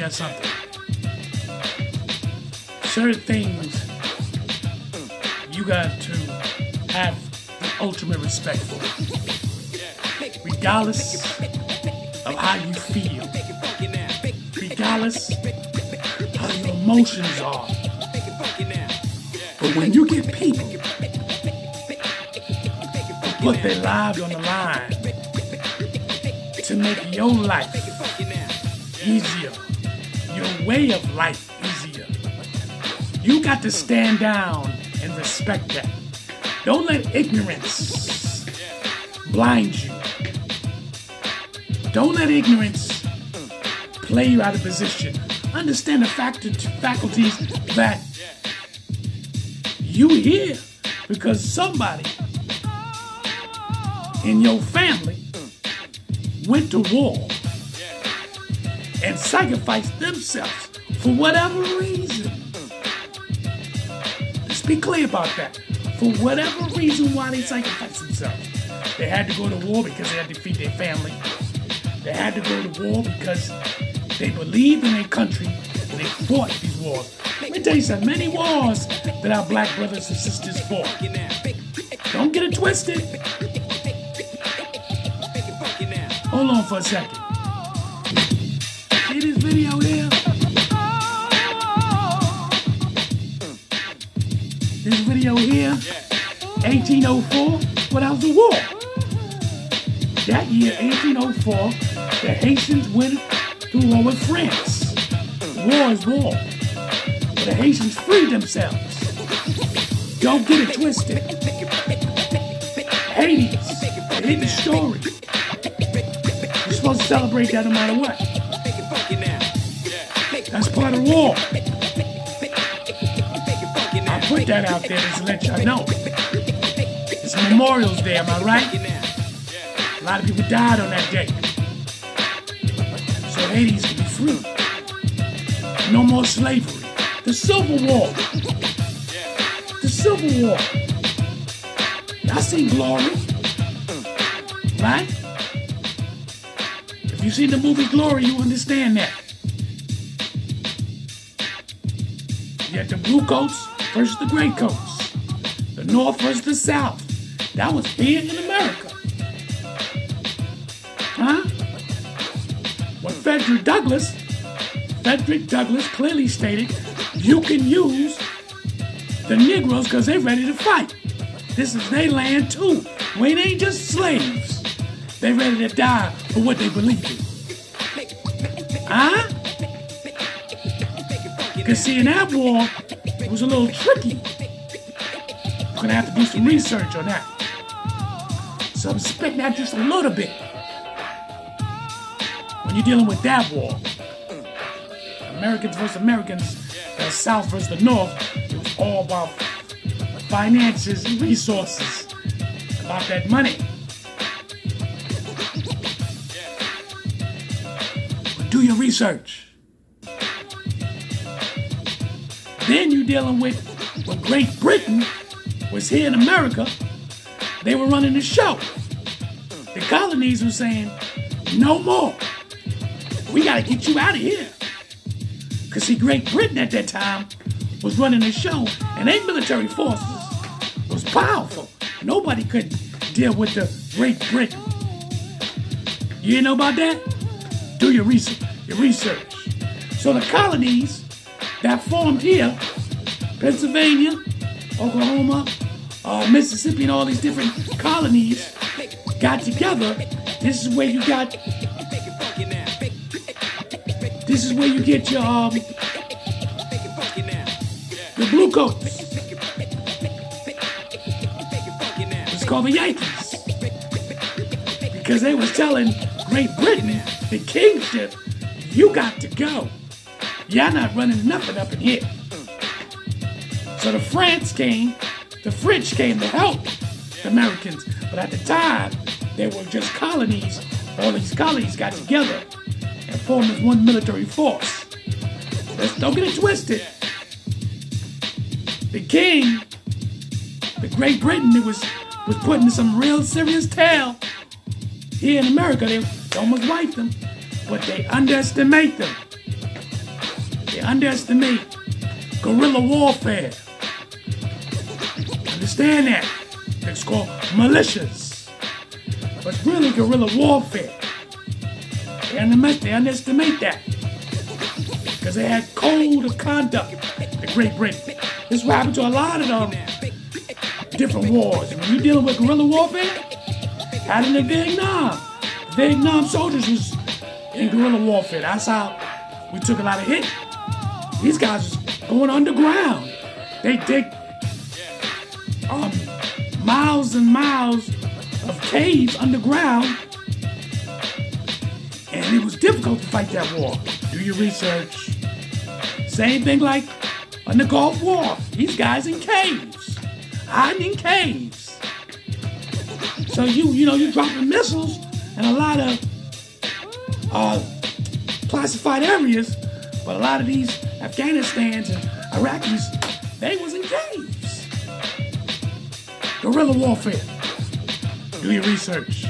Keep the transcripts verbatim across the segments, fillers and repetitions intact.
you something. Certain things you got to have the ultimate respect for, regardless of how you feel, regardless how your emotions are. But when you get people who put their lives on the line to make your life easier, your way of life easier, you got to stand down and respect that. Don't let ignorance blind you. Don't let ignorance play you out of position. Understand the fact faculties that you here because somebody in your family went to war and sacrificed themselves for whatever reason. Let's be clear about that. For whatever reason why they sacrificed themselves. They had to go to war because they had to feed their family. They had to go to war because they believed in their country and they fought these wars. Let me tell you something, many wars that our black brothers and sisters fought. Don't get it twisted. Hold on for a second. See this video here? This video here, eighteen oh four, well, that was the war. That year, eighteen oh four, the Haitians went to war with France. War is war. But the Haitians freed themselves. Don't get it twisted. Hades, the hidden story. You're supposed to celebrate that no matter what. That's part of the war. I put that out there just to let y'all know. It's Memorial's Day, am I right? A lot of people died on that day. So Hades can be free. No more slavery. The Civil War. The Civil War. Y'all seen Glory? Right? If you've seen the movie Glory, you understand that. You had the blue coats versus the gray coats. The North versus the South. That was here in America. Huh? Well, Frederick Douglass, Frederick Douglass clearly stated, you can use the Negroes because they're ready to fight. This is their land too. We ain't just slaves. They're ready to die for what they believe in. Huh? Because see, in that war, it was a little tricky. You're gonna have to do some research on that. So I'm spitting that just a little bit. When you're dealing with that war, Americans versus Americans, the South versus the North, it was all about finances and resources, about that money. But do your research. Then you're dealing with when Great Britain was here in America, they were running the show. The colonies were saying, no more. We gotta get you out of here. Because see, Great Britain at that time was running the show, and their military forces was powerful. Nobody could deal with the Great Britain. You didn't know about that? Do your research. Your research. So the colonies that formed here, Pennsylvania, Oklahoma, uh, Mississippi, and all these different colonies got together. This is where you got. This is where you get your um, the blue coats. It's called the Yankees because they was telling Great Britain, the kingship, you got to go. Y'all not running nothing up in here. So the France came, the French came to help the Americans, but at the time they were just colonies. All these colonies got together and formed as one military force. Let's don't get it twisted. The king, the Great Britain, it was was putting some real serious tail here in America. They almost wiped them, but they underestimate them. They underestimate guerrilla warfare. Understand that? It's called militias. But it's really guerrilla warfare. They underestimate, they underestimate that. Because they had code of conduct, the Great Britain. This is what happened to a lot of them different wars. When you're dealing with guerrilla warfare, out in the Vietnam, the Vietnam soldiers was in guerrilla warfare. That's how we took a lot of hit. These guys was going underground. They dig um, miles and miles of caves underground, and it was difficult to fight that war. Do your research. Same thing like in the Gulf War. These guys in caves, hiding in caves. So you, you know, you're dropping missiles in a lot of uh, classified areas, but a lot of these Afghanistans and Iraqis, they was in caves. Guerrilla warfare. Do your research.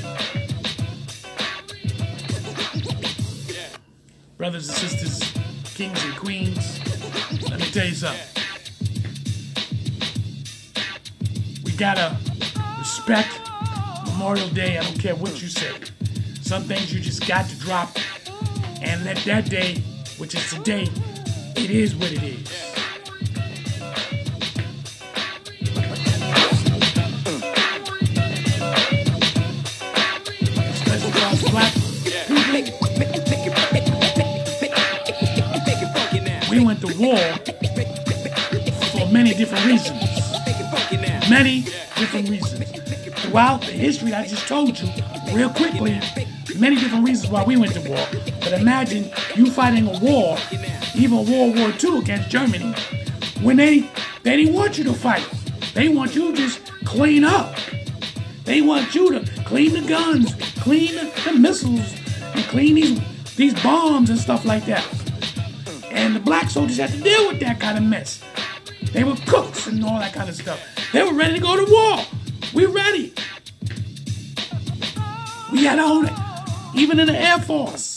Brothers and sisters, kings and queens, let me tell you something. We gotta respect Memorial Day. I don't care what you say. Some things you just got to drop and let that day, which is today, it is what it is. Especially for us black people. We went to war for many different reasons. Many different reasons. Throughout the history I just told you, real quickly, many different reasons why we went to war. But imagine you fighting a war, even World War Two against Germany, when they they didn't want you to fight. They want you to just clean up. They want you to clean the guns, clean the, the missiles, and clean these these bombs and stuff like that. And the black soldiers had to deal with that kind of mess. They were cooks and all that kind of stuff. They were ready to go to war. We're ready. We had our own, even in the Air Force.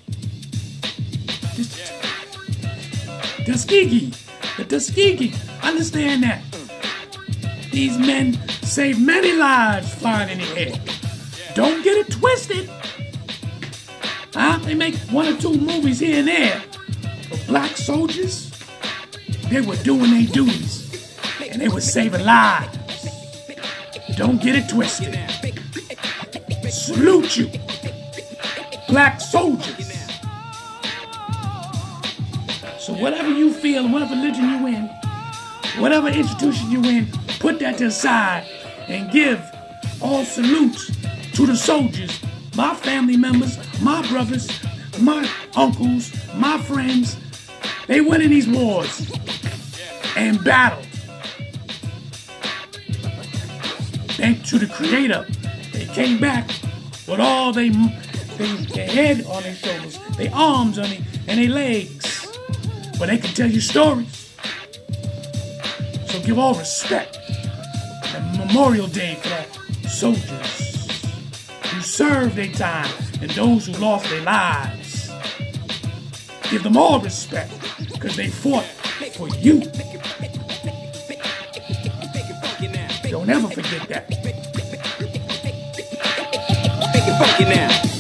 Tuskegee, the Tuskegee, understand that. These men saved many lives flying in the air. Don't get it twisted. Huh? They make one or two movies here and there. But black soldiers, they were doing their duties. And they were saving lives. Don't get it twisted. Salute you, black soldiers. So whatever you feel, whatever religion you in, whatever institution you in, put that to the side and give all salutes to the soldiers, my family members, my brothers, my uncles, my friends. They went in these wars and battled. Thanks to the Creator, they came back with all they, they, their head on their shoulders, their arms on their, and their legs. But they can tell you stories. So give all respect and Memorial Day for the soldiers who served their time and those who lost their lives. Give them all respect because they fought for you. Don't ever forget that. Make it funky now.